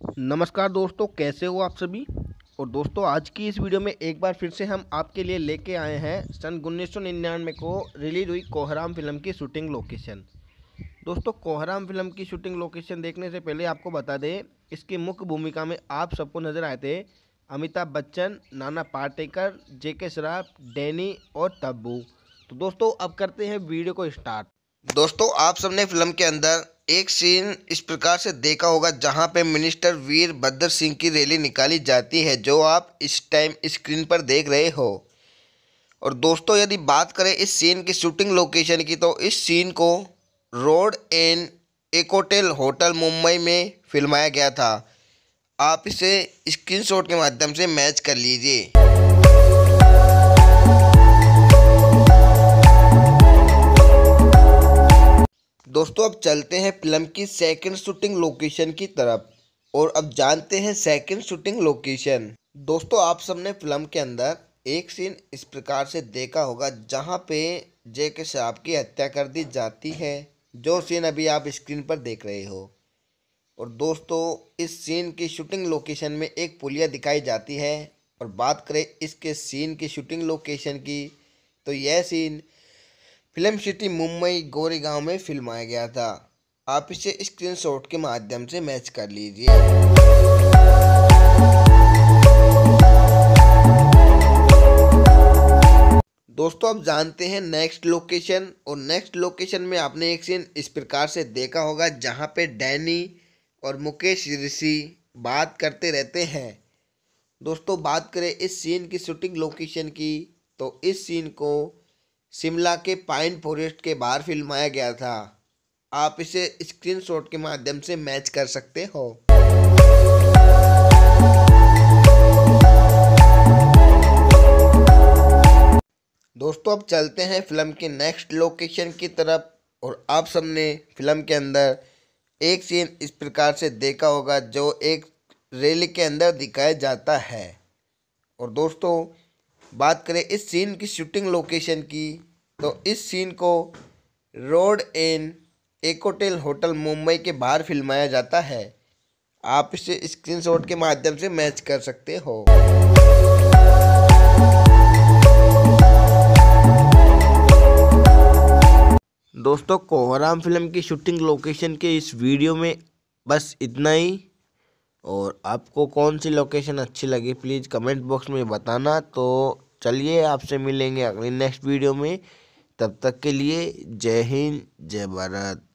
नमस्कार दोस्तों, कैसे हो आप सभी। और दोस्तों, आज की इस वीडियो में एक बार फिर से हम आपके लिए लेके आए हैं सन 1999 को रिलीज हुई कोहराम फिल्म की शूटिंग लोकेशन। दोस्तों, कोहराम फिल्म की शूटिंग लोकेशन देखने से पहले आपको बता दें, इसकी मुख्य भूमिका में आप सबको नजर आए थे अमिताभ बच्चन, नाना पाटेकर, जेके श्रॉफ, डैनी और तब्बू। तो दोस्तों, अब करते हैं वीडियो को स्टार्ट। दोस्तों, आप सबने फिल्म के अंदर एक सीन इस प्रकार से देखा होगा जहां पे मिनिस्टर वीरभद्र सिंह की रैली निकाली जाती है, जो आप इस टाइम स्क्रीन पर देख रहे हो। और दोस्तों, यदि बात करें इस सीन की शूटिंग लोकेशन की, तो इस सीन को road and Ecotel hotel Mumbai में फिल्माया गया था। आप इसे स्क्रीनशॉट के माध्यम से मैच कर लीजिए। दोस्तों, अब चलते हैं फिल्म की सेकंड शूटिंग लोकेशन की तरफ और अब जानते हैं सेकंड शूटिंग लोकेशन। दोस्तों, आप सबने फिल्म के अंदर एक सीन इस प्रकार से देखा होगा जहां पे जेके श्रॉफ की हत्या कर दी जाती है, जो सीन अभी आप स्क्रीन पर देख रहे हो। और दोस्तों, इस सीन की शूटिंग लोकेशन में एक पुलिया दिखाई जाती है। और बात करें इसके सीन की शूटिंग लोकेशन की, तो यह scene film city Mumbai Goregaon में फिल्माया गया था। आप इसे स्क्रीनशॉट के माध्यम से मैच कर लीजिए। दोस्तों, अब जानते हैं नेक्स्ट लोकेशन। और नेक्स्ट लोकेशन में आपने एक सीन इस प्रकार से देखा होगा जहां पे डैनी और मुकेश ऋषि बात करते रहते हैं। दोस्तों, बात करें इस सीन की शूटिंग लोकेशन की, तो इस सीन को शिमला के पाइन फॉरेस्ट के बाहर फिल्माया गया था। आप इसे स्क्रीनशॉट के माध्यम से मैच कर सकते हो। दोस्तों, अब चलते हैं फिल्म की नेक्स्ट लोकेशन की तरफ। और आप सबने फिल्म के अंदर एक सीन इस प्रकार से देखा होगा जो एक रैली के अंदर दिखाया जाता है। और दोस्तों, बात करें इस सीन की शूटिंग लोकेशन की, तो इस सीन को road and Ecotel hotel Mumbai के बाहर फिल्माया जाता है। आप इसे स्क्रीनशॉट के माध्यम से मैच कर सकते हो। दोस्तों, कोहराम फिल्म की शूटिंग लोकेशन के इस वीडियो में बस इतना ही। और आपको कौन सी लोकेशन अच्छी लगी प्लीज़ कमेंट बॉक्स में बताना। तो चलिए, आपसे मिलेंगे अगली नेक्स्ट वीडियो में। तब तक के लिए जय हिंद, जय भारत।